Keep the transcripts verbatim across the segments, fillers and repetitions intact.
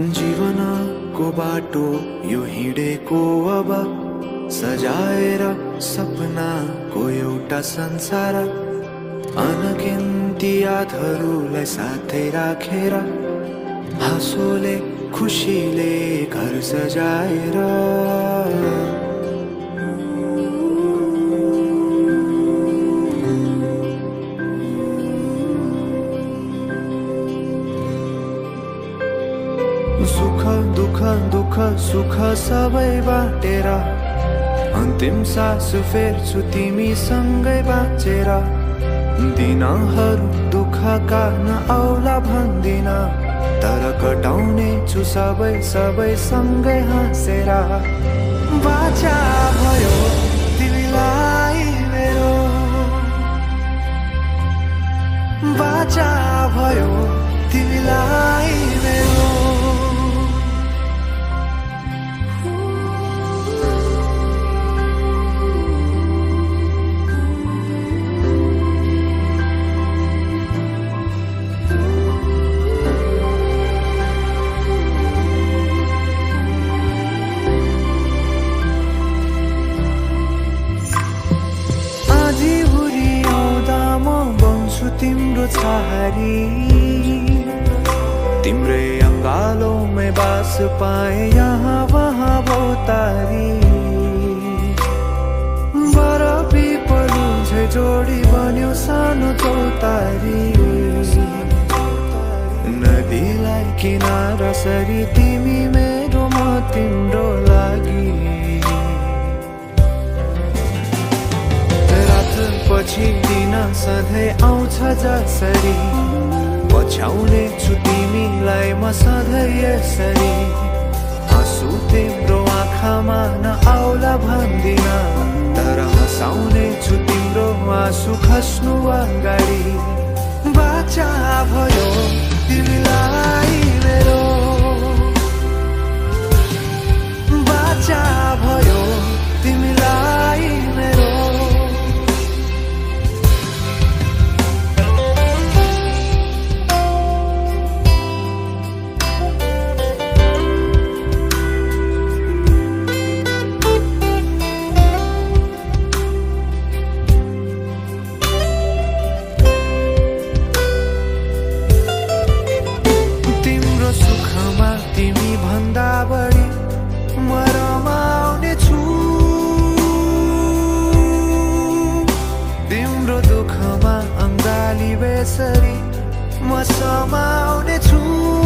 जीवनको बाटो यो हिँडेको अब सजाएर सपनाको एउटा संसार अनगिन्ती यादहरूलाई साथै राखेर हाँसोले खुसीले घर सजाएर सुख दुख दुख सुख सबै बाटेर अन्तिम सास फेर्छु तिमीसँगै बाँचेर दिनहरू दुःखका नआउला भन्दिन तर कटाउने छु सबै सबै सँगै हाँसेर बाचा भयो तिमीलाई मेरो बाचा भयो तिमीलाई मेरो तिम्रो छहारी तिम्रै अङ्गालोमै बास पाए यहाँ वहाँ भौतारी बर पिपलु झै जोडी बन्यो सानो चौतारी नदीलाई किनारा सरी तिमी मेरो म तिम्रो लागि पछि दिन सधैँ आउँछ जसरी पछ्याउने छु तिमीलाई म सधैँ यसरी आँसु तिम्रो आँखामा नआउला भन्दिन तर हँसाउने छु तिम्रो आँसु खस्नु अगाडि बाचा भयो तिमीलाई मेरो बाचा भयो तिमीलाई मेरो बढी म रमाउने छु तिम्रो दुःखमा अङ्गाली बेसरी म समाउने छु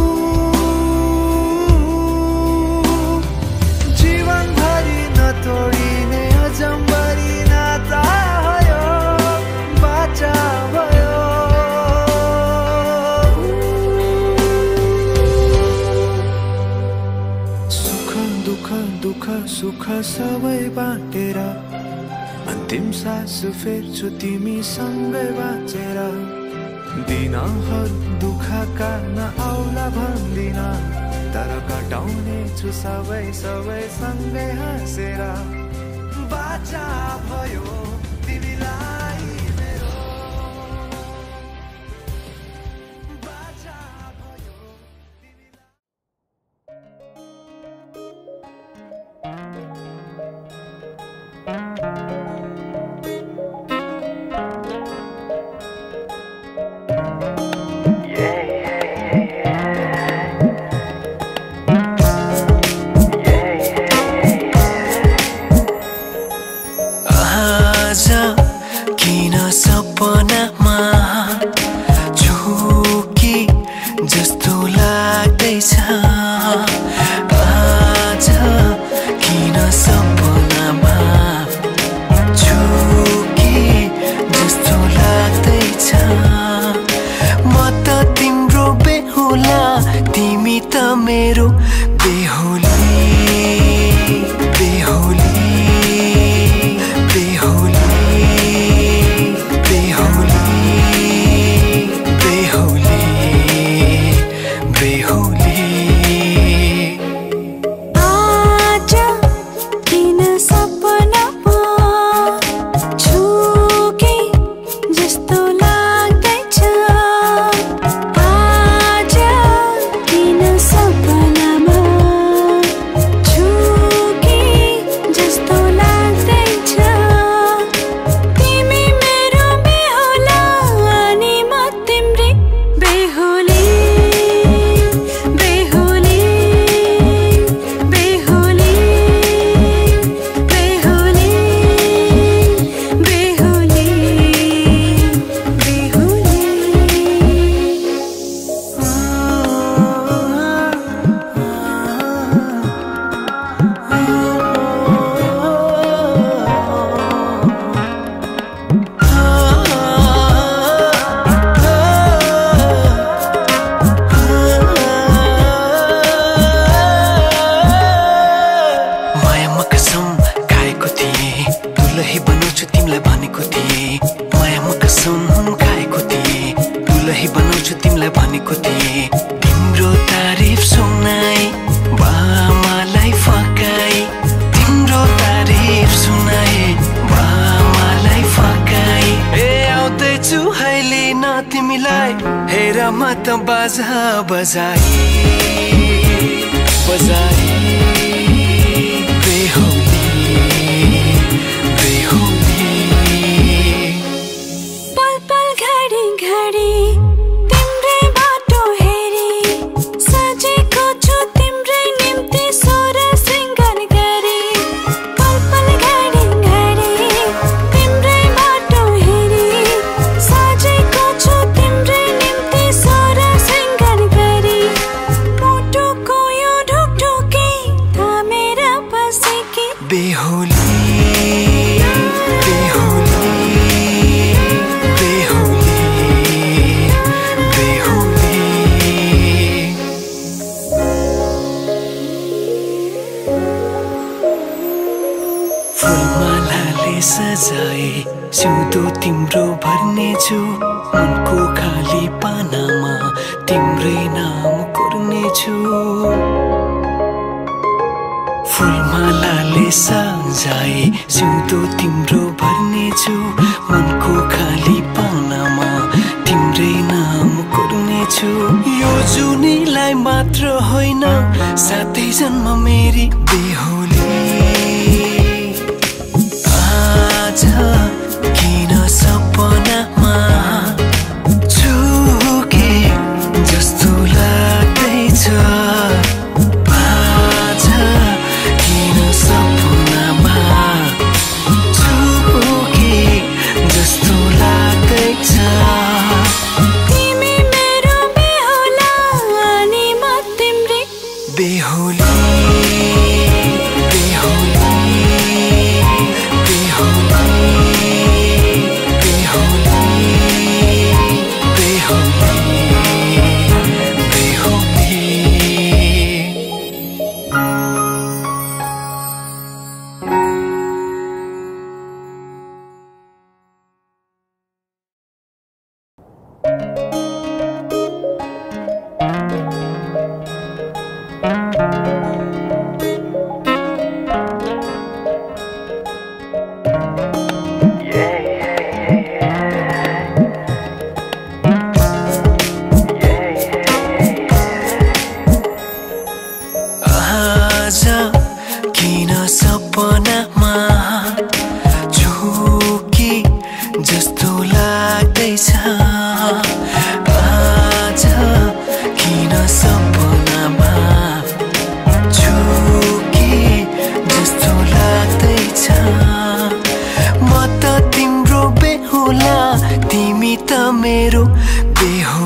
जीवनभरि नतोडिने अजम्बरी नाता भयो बाचा भयो दुःख सुख सबै बाटेर अन्तिम सास फेर्छु तिमीसँगै बाँचेर दिनहरू दुःखका नआउला भन्दिन तर कटाउने छु सबै सबै सँगै हाँसेर बाचा भयो तिमीलाई मेरो बाचा भयो किन सपनामा झुकी जस्तो लाग्दैछ आज किन सपनामा झुकी जस्तो लाग्दैछ म त तिम्रो बेहुला तिमी त मेरो बेहुली बेहुली सपना रही बनाउँछु तिमीलाई भनेको थिएँ तिम्रो तारिफ सुनाई बामालाई फकाई तिम्रो तारिफ सुनाई बामालाई फकाई ए आउँदैछु अहिले न तिमीलाई हेर म त बाजा बजाई बजाई बेहुली बेहुली पल पल घडी घडी तिम्रै बाटो हेरी सजेको छु तिम्रै निम्ति सोर सिंगार गरी पल पल घडी घडी तिम्रै बाटो हेरी सजेको छु तिम्रै निम्ति सोर सिंगार गरी मुटुको यो ढुकढुकी थामेर बसेकी बेहुली बेहुली बेहुली बेहुली फुलमालाले सजाए सिउँदो तिम्रो भर्नेछु मनको खाली पानामा तिम्रै नाम कोर्नेछु फुलमालाले सजाए सिउँदो तिम्रो भर्नेछु मनको खाली पानामा तिम्रै नाम कोर्नेछु यो जुनीलाई मात्र होइन साथै जन्म मेरी बेहुली आज किन सपनामा झुके जस्तो लाग्दैछ आज किन सपनामा झुके जस्तो लाग्दैछ तिमी मेरो बेहुला अनि म तिम्रै बेहुली बेहुली बेहुली बेहुली बेहुली आज किन सपनामा झुकी जस्तो लाग्दैछ आज किन सपनामा झुकी जस्तो लाग्दैछ म त तिम्रो बेहुला तिमी त मेरो बेहुली